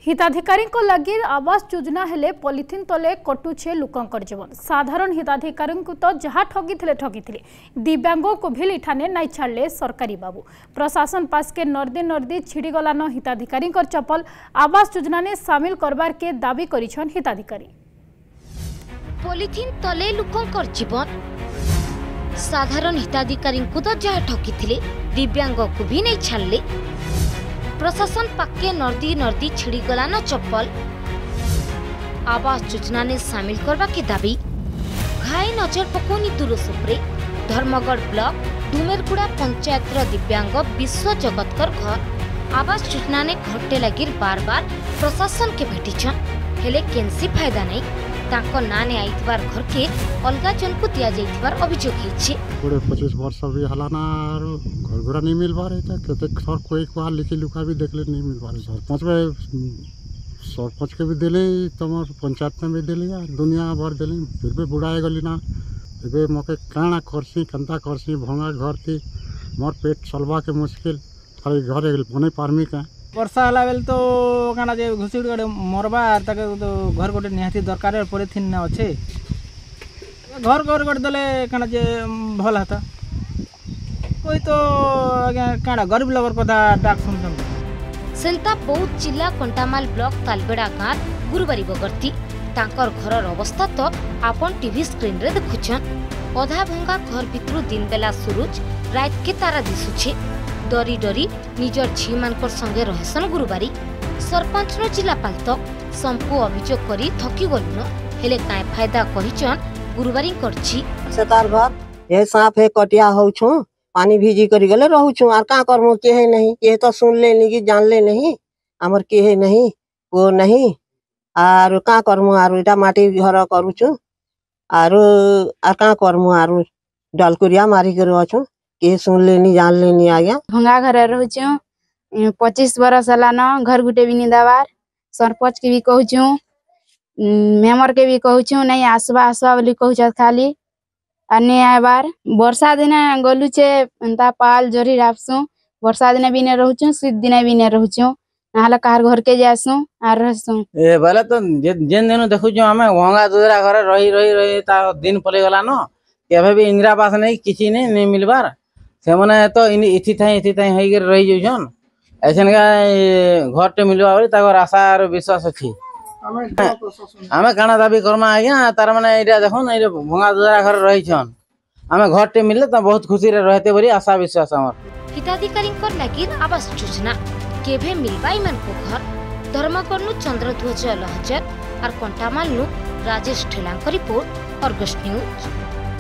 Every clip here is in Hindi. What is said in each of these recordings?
हिताधिकारी लगी आवास योजना हेले पॉलिथिन तले कटुछे लोकंकर जीवन। साधारण हिताधिकारी तो जहाँ ठगी दिव्यांग को भी इठाने नहीं छाड़ले सरकारी बाबू। प्रशासन पास के नर्दी छिड़ीगलान हिताधिकारी चपल। आवास योजना ने सामिल करबार के दाबी करिछन हिताधिकारी। पॉलिथिन तले लोकंकर जीवन। साधारण हिताधिकारी तो जहाँ ठगी दिव्यांग को भी नहीं छाड़ले। प्रशासन पाके नर्दी छिड़ीगला न चप्पल। आवास योजना ने सामिल करवा के दाबी। घाई नजर पकोनी दूरसुप्रे धर्मगढ़ ब्लॉक डुमेरगुड़ा पंचायत दिव्यांग विश्व जगतकर घर आवास योजना ने घंटे लगी बार बार प्रशासन के भेटिछन हेले केनसी फायदा नहीं। तांको ना ने आइतबार घर के अलगा जन को दिया जाइतबार अभियोग हिचे। 25 वर्ष भी हलाना घर घुरा नहीं मिल पा रही था। कहते सर कोई बार लिखी लुका भी देख ले नहीं मिल पा रही। सरपंच के भी दिले तुम पंचायत में भी दिले दुनिया भर दिले फिर भी बुढ़ाए गली ना। ए मके काना करसी कंता करसी भंगा घर थी मोर पेट चलवा के मुश्किल खाली घर बने पारमी का। वर्षा हला बेल तो काना जे घुसी गडे मरबा ताके तो घर गोटे निहाती दरकार पॉलिथिन अच्छे घर घर गोटे देले काना जे भल हाता कोई तो आज्ञा काना गरीब लोगर कथा डाक सुनतम। सेंता बौद्ध जिला कंटामाल ब्लॉक तालबेड़ा गाँव गुरुवारी बगर्ती तांकर घरर अवस्था तो आपन टीवी स्क्रीन रे देखुछन। अधा भंगा घर भितरु दिन बेला सूरज रात के तारा दिसुछे। डरी डरी निजर झी मानकर संगे रहसन गुरुवारी। सरपंच न जिलापाल तक संपू अभियोग करी थकी गलुन हेले काय फायदा कहिचन गुरुवारी करछि। सरकार घर ये सांप है कटिया हो छु पानी भीजी करी गले रहू छु आर का करमो के है नहीं के तो सुन ले नहीं जान ले नहीं हमर के है नहीं वो नहीं आर का करमो आर इटा माटी घर करू छु आर का करमो आर डालकुरिया मारी कर अछु के सुन लेनी जान लेनी आ गया। भंगा घर रहूछु 25 बरस हलान घर गुटे भी नहीं दबार। सरपंच के भी कहूछु मेमर के भी कहूछु नहीं आसवा बोली कहूछ खाली अने आबार। वर्षा दिन गलुचे एंता पाल जरी रापसु वर्षा दिन भी नहीं रहूछु शीत दिन भी नहीं रहूछु नाले कार घर के जासु आर रहसु। ए बोले तो जेन दिन देखुछु हमें भंगा दूसरा घर रही ता दिन पले गला न केबे भी इंदिरा आवास नहीं किछि नहीं मिलबार से माने तो इथि थाई होई के रही जउछन ऐसन का घर टे मिलबा बोली ताकर आशा और विश्वास अछि। हमें काना दाबी करमा आज्ञा तार माने एटा देखन ए भंगा दूसरा घर रही छन हमें घर टे मिलले त बहुत खुशी रे रहते बोली आशा विश्वास हमर। हिताधिकारी कर लागि आवास योजना केभे मिलबाई मन को घर धर्मगढ़ नु चंद्रध्वज लहजर और कंटामाल नु राजेश ठेलांक रिपोर्ट अर्गस न्यूज।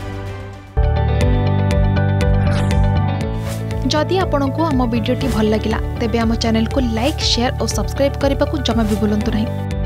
जदि आपंक आम भिडी भल लगा तेब आम चैनल को लाइक शेयर और सब्सक्राइब करने को जमा भी भूलु नहीं।